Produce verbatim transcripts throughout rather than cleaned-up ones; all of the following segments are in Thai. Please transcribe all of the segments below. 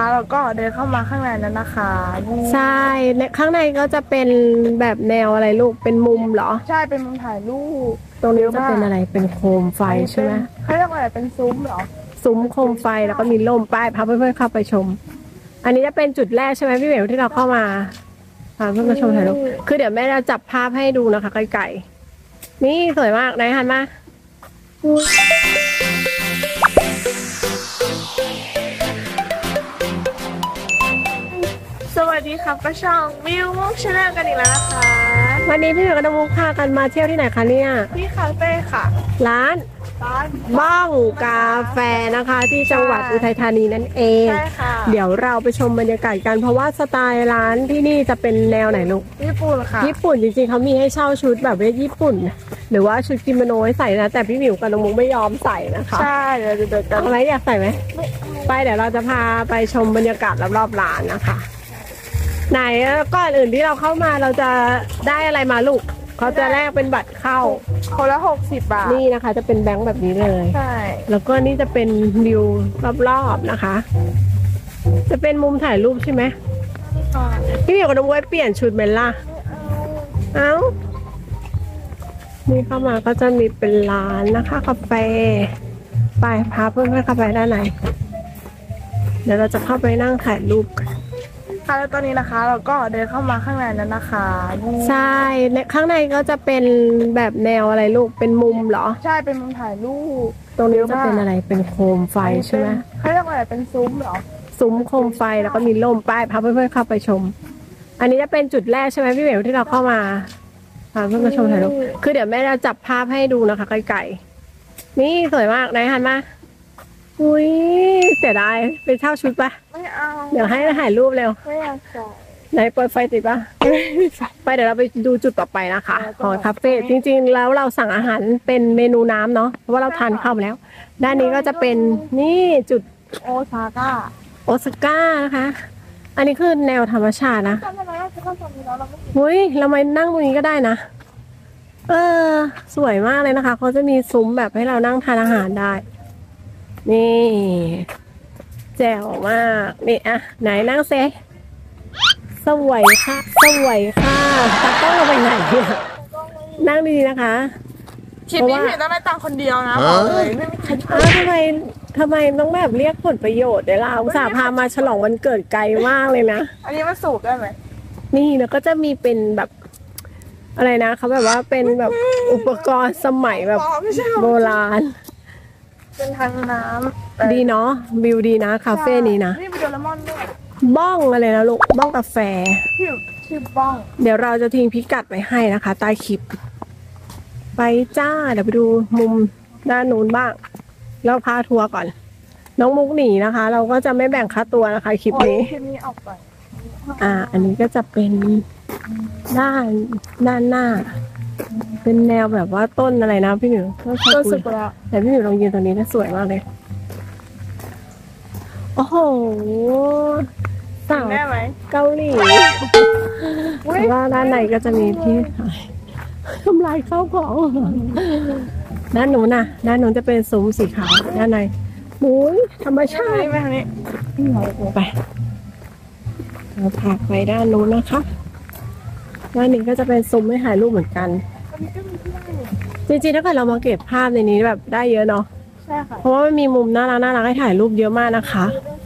นะคะแล้วก็เดินเข้ามาข้างในนั้นนะคะใช่ข้างในก็จะเป็นแบบแนวอะไรลูกเป็นมุมเหรอใช่เป็นมุมถ่ายรูปตรงนี้จะเป็นอะไรเป็นโคมไฟใช่ไหมเขาเรียกว่าอะไรเป็นซุ้มเหรอซุ้มโคมไฟแล้วก็มีร่มป้ายพาเพื่อนๆเข้าไปชมอันนี้จะเป็นจุดแรกใช่ไหมพี่เหมียวที่เราเข้ามาพาเพื่อนมาชมถ่ายรูปคือเดี๋ยวแม่จะจับภาพให้ดูนะคะไกลๆนี่สวยมากไหนหันมาสวัสดีครับป้าช่องมิวมุกชาแนลกันอีกแล้วนะคะวันนี้พี่เหมียวกับน้องมุกพากันมาเที่ยวที่ไหนคะเนี่ยที่คาเฟ่ค่ะร้านร้านบ้องกาแฟนะคะที่จังหวัดอุทัยธานีนั่นเองใช่ค่ะเดี๋ยวเราไปชมบรรยากาศกันเพราะว่าสไตล์ร้านที่นี่จะเป็นแนวไหนลูกญี่ปุ่นค่ะญี่ปุ่นจริงๆเขามีให้เช่าชุดแบบว่าญี่ปุ่นหรือว่าชุดกิโมโนให้ใส่นะแต่พี่หมิวกับน้องมุกไม่ยอมใส่นะคะใช่เดี๋ยวเดี๋ยวอะไรอยากใส่ไหมไปเดี๋ยวเราจะพาไปชมบรรยากาศรอบๆร้านนะคะไหนก่อนอื่นที่เราเข้ามาเราจะได้อะไรมาลูกเขาจะแลกเป็นบัตรเข้าคนละหกสิบบาทนี่นะคะจะเป็นแบงค์แบบนี้เลยใช่แล้วก็นี่จะเป็นวิวรอบๆนะคะจะเป็นมุมถ่ายรูปใช่ไหมพี่เหมียวกับน้องไว้เปลี่ยนชุดเมล่าเอ้านี่เข้ามาก็จะมีเป็นร้านนะคะกาแฟไปพาเพื่อนๆเข้าไปด้านในเดี๋ยวเราจะเข้าไปนั่งถ่ายรูปกันค่ะแล้วตอนนี้นะคะเราก็เดินเข้ามาข้างในนั้นนะคะใช่ข้างในก็จะเป็นแบบแนวอะไรลูกเป็นมุมเหรอใช่เป็นมุมถ่ายรูปตรงนี้จะเป็นอะไรเป็นโคมไฟใช่ไหมเขาเรียกว่าอะไรเป็นซุ้มเหรอซุ้มโคมไฟแล้วก็มีร่มป้ายพาเพื่อนๆเข้าไปชมอันนี้จะเป็นจุดแรกใช่ไหมพี่เหมียวที่เราเข้ามาพาเพื่อนมาชมถ่ายรูปคือเดี๋ยวแม่จะจับภาพให้ดูนะคะไกลๆนี่สวยมากไหนหันมาอุ้ยเสียดายไปเช่าชุดปะไม่เอาเดี๋ยวให้ถ่ายรูปเร็วไม่อยากใส่ไหนเปิดไฟติดปะไปเดี๋ยวเราไปดูจุดต่อไปนะคะของคาเฟ่จริงๆแล้วเราสั่งอาหารเป็นเมนูน้ำเนาะเพราะว่าเราทานข้าวแล้วด้านนี้ก็จะเป็นนี่จุดโอซาก้าโอซาก้านะคะอันนี้คือแนวธรรมชาตินะเฮ้ยเรามานั่งตรงนี้ก็ได้นะเออสวยมากเลยนะคะเขาจะมีซุ้มแบบให้เรานั่งทานอาหารได้นี่แจ๋วมากนี่อ่ะไหนนั่งเซสวยค่ะสวยค่ะตากล้องเราไปไหนเนี่ยนั่งดีนะคะคลิปนี้พี่ต้องได้ตังคนเดียวนะบอกเลยไม่มีใครช่วยทำไมทำไมต้องแบบเรียกผลประโยชน์เดี๋ยวเราอุตส่าห์พามาฉลองวันเกิดไกลมากเลยนะอันนี้มันสูบได้ไหมนี่แล้วก็จะมีเป็นแบบอะไรนะเขาแบบว่าเป็นแบบอุปกรณ์สมัยแบบโบราณเป็นทางน้ำดีเนาะวิวดีนะคาเฟ่นี้นะนี่เป็นโดเรมอนด้วยบ้องอะไรนะลูกบ้องกาแฟชื่อชื่อบ้องเดี๋ยวเราจะทิ้งพิกัดไว้ให้นะคะใต้คลิปไปจ้าเดี๋ยวไปดูมุมด้านนู้นบ้างแล้วพาทัวร์ก่อนน้องมุกหนีนะคะ เราก็จะไม่แบ่งค่าตัวนะคะคลิปนี้คลิปนี้ออกไปอ่าอันนี้ก็จะเป็นด้านด้านหน้าเป็นแนวแบบว่าต้นอะไรนะพี่หมิวต้นซากุระแต่พี่หมิวลองยืนตรงนี้นะสวยมากเลยโอ้โหสาวเกาหลีว่าด้านในก็จะมีที่ทำลายข้าวของด้านนู้นน่ะด้านนู้นจะเป็นซุ้มสีขาวด้านในมุ้ยธรรมชาติไปทางนี้ไปเราพาไปด้านนู้นนะคะด้านนี้ก็จะเป็นซุ้มให้ถ่ายรูปเหมือนกันจริงๆถ้าเกิดเรามาเก็บภาพในนี้แบบได้เยอะเนาะใช่ค่ะเพราะว่ามันมีมุมน่ารักน่ารักให้ถ่ายรูปเยอะมากนะคะ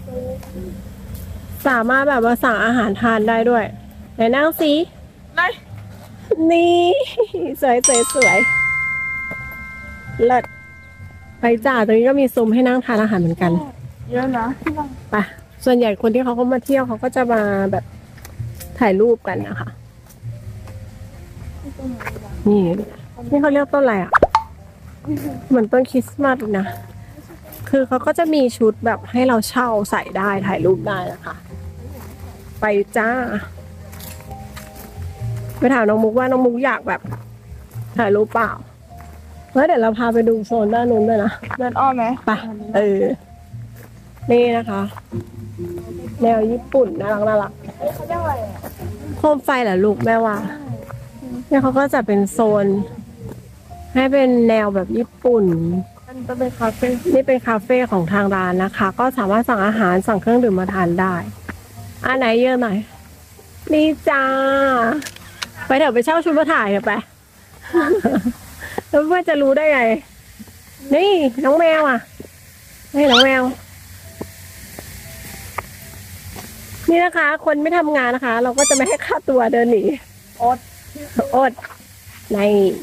สามารถแบบว่าสั่งอาหารทานได้ด้วยไหนนั่งสิได้นี่สวยสวยสวยเลิศไปจ่าตรงนี้ก็มีซุ้มให้นั่งทานอาหารเหมือนกันเยอะนะไปส่วนใหญ่คนที่เขาเข้ามาเที่ยวเขาก็จะมาแบบถ่ายรูปกันนะคะนี่นี่เขาเรียกต้นอะไรอ่ะเหมือนต้นคริสต์มาสนะคือเขาก็จะมีชุดแบบให้เราเช่าใส่ได้ถ่ายรูปได้นะคะไปจ้าไปถามน้องมุกว่าน้องมุกอยากแบบถ่ายรูปเปล่าแล้วเดี๋ยวเราพาไปดูโซนด้านนู้นด้วยนะเดินอ้อมไหมไปเออนี่นะคะแนวญี่ปุ่นน่ารักน่ารักเขาเรียกอะไรโคมไฟเหรอลูกแม่ว่าเนี่ยเขาก็จะเป็นโซนให้เป็นแนวแบบญี่ปุ่นมันจะเป็นคาเฟ่นี่เป็นคาเฟ่ของทางร้านนะคะ ก็สามารถสั่งอาหารสั่งเครื่องดื่มมาทานได้อันไหนเยอะหน่อยนี่จ้าไปเถอะไปเช่าชุดมาถ่ายเถอะไป แล้วเพื่อนจะรู้ได้ไงนี่น้องแมวอ่ะนี่น้องแมวนี่นะคะ คนไม่ทำงานนะคะ เราก็จะไม่ให้ค่าตัวเดินหนีอดอดใน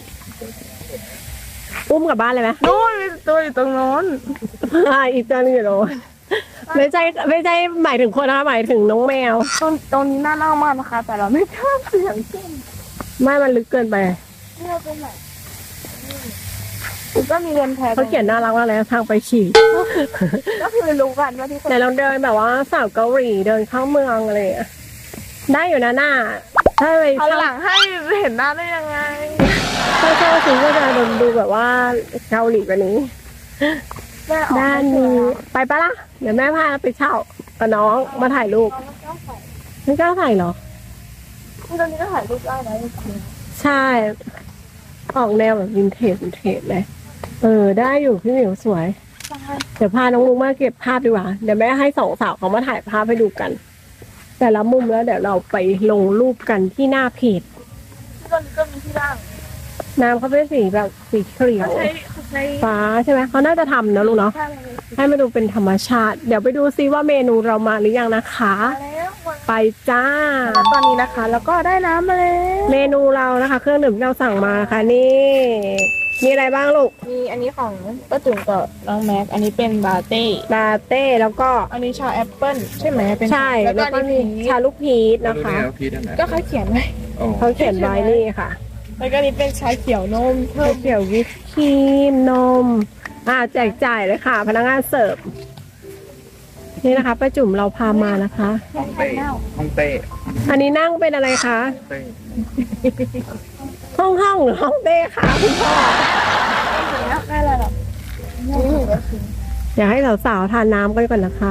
อุ้มกลับบ้านเลยไหมนู่นมีตัวอยู่ตรงโน้นอ่าอีกตัวหนึงอยู่โน่นไม่ใช่ไม่ใช่หมายถึงคนนะคะหมายถึงน้องแมวตรงตรงนี้น่าเล่ามากนะคะ แต่เราไม่กล้าเสี่ยงขึ้นไม่มันลึกเกินไปนี่เราตรงไหนก็มีเรือนแพเขาเขียนน่ารักมากเลยนะทางไปฉี่ก็คือรู้กันว่าที่คนแต่เราเดินแบบว่าสาวเกาหลีเดินเข้าเมืองอะไรอย่างเงี้ยได้อยู่นะหน้าถ้าไปเอาเช่าหลังให้เห็นหน้าได้ยังไงถ้าเช่าซื้อก็จะดูแบบว่าเกาหลีกว่านี้แม่ออกด้านนี้ไปปะล่ะเดี๋ยวแม่พาไปเช่ากับน้องมาถ่ายรูปไม่กล้าใส่ไม่กล้าถ่ายเหรอที่ตรงนี้ก็ถ่ายรูปได้นะจริงใช่ ออกแนวแบบวินเทจวินเทจเลย เออ ได้อยู่พี่หมิวสวยๆใช่เดี๋ยวพาน้องลุงมาเก็บภาพดีกว่า เดี๋ยวแม่ให้สองสาวเขามาถ่ายภาพให้ดูกัน แต่ละมุมแล้วเดี๋ยวเราไปลงรูปกันที่หน้าเพจที่ตรงนี้ก็มีที่นั่งน้ำเขาเป็นสีแบบสีเขียวเขาใช้เขาใช้ฟ้าใช่ไหมเขาน่าจะทำนะลุงเนาะแค่อะไรให้มาดูเป็นธรรมชาติ เดี๋ยวไปดูซิว่าเมนูเรามาหรือยังนะคะมาแล้วมาไปจ้าแล้วตอนนี้นะคะ แล้วก็ได้น้ำมาแล้วเมนูเรานะคะ เครื่องดื่มที่เราสั่งมานะคะนี่ มีอะไรบ้างลูกมีอันนี้ของป้าจุ๋มกับน้องแม็ก อันนี้เป็นบาเต้ลาเต้แล้วก็อันนี้ชาแอปเปิ้ลใช่ไหมเป็นใช่แล้วก็แล้วอันก็นี้มีพีชชาลูกพีชนะคะพีชอันไหนก็เขาเขียนไว้อ๋อเขาเขียนไว้นี่ค่ะแล้วก็อันนี้เป็นชาเขียวนมเพิ่ข้าม วเขียววิปครีมนม อ่าแจกจ่ายเลยค่ะ พนักงานเสิร์ฟ นี่นะคะป้าจุ๋มเราพามานะคะห้องเต้ห้องเต้อันนี้นั่งเป็นอะไรคะเต้ห้องห้องหรือห้องเต้คะคุณพ่อได้เลยหรออยากให้สาวๆทานน้ำกันก่อนนะคะ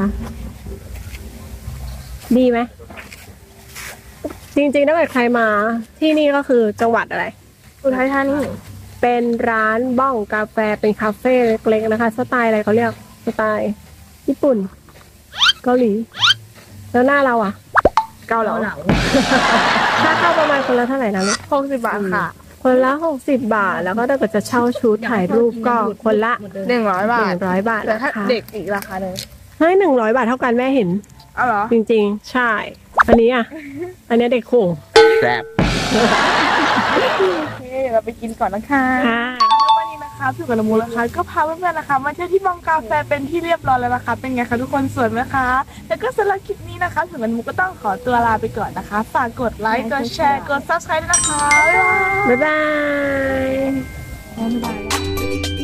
ดีไหม จริงๆถ้าเกิดใครมาที่นี่ก็คือจังหวัดอะไรอุทัยธานีเป็นร้านบ้องกาแฟเป็นคาเฟ่เล็กๆนะคะ สไตล์อะไรเขาเรียกสไตล์ญี่ปุ่น เกาหลี แล้วหน้าเราอ่ะเกาเหลาถ้าเข้าประมาณคนละเท่าไหร่นะลูกหกสิบบาทค่ะคนละหกสิบบาท แล้วก็ถ้าเกิดจะเช่าชุดถ่ายรูปก็คนละหนึ่งร้อยบาหทนึ่งร้อยบาทแต่นะถ้าคะเด็กอีกราคาหนึ่งเฮ้ยหนึ่งร้อยบาทเท่ากันแม่เห็นเอาเหรอจริงๆ ใช่ อันนี้อ่ะ อันนี้เด็กโขงแซ่บโอเคเดี๋ยวเราไปกินก่อนนะคะค่ะแล้ววันนี้นะคะพี่กับละมูนะคะก็พาเพื่อนๆนะคะมาเที่ยวที่บองกาแฟเป็นที่เรียบร้อยแล้วนะคะ เป็นไงคะทุกคนสวยไหมคะ แล้วก็สำหรับคลิปนี้นะคะถึงละมูก็ต้องขอตัวลาไปก่อนนะคะ ฝากกดไลค์กดแชร์กด ซับสไครบ์ ด้วยนะคะบ๊ายบายบ๊ายบายบ๊ายบาย